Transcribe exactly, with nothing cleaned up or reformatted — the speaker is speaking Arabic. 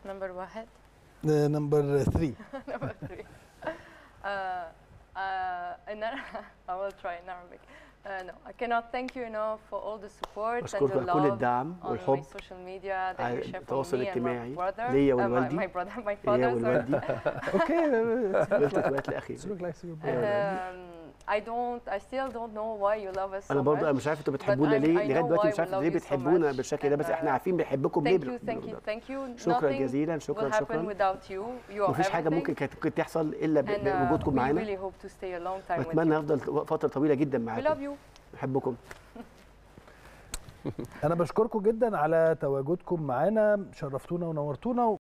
نمبر واحد. نمبر ثري. نمبر ثري. I will try in Arabic. Uh, no, I cannot thank you enough for all the support and the كل الدعم love on والحب my social media that you share from التواصل me and my الاجتماعي brother. ليا Uh, my, والوالدي my brother, my ليا father. والوالدي. اوكي. والدك الاخير. Um, I don't, I still don't know why you love us so much. انا برضه مش عارف انتوا بتحبونا ليه لغايه دلوقتي مش عارف ليه بتحبونا بالشكل ده بس احنا عارفين بنحبكم ليه. Thank you, thank you, thank you. شكرا جزيلا شكرا شكرا. مفيش حاجه ممكن كانت ممكن تحصل الا بوجودكم معانا. واتمنى افضل فتره طويله جدا معاكم. بحبكم. انا بشكركم جدا على تواجدكم معانا، شرفتونا ونورتونا.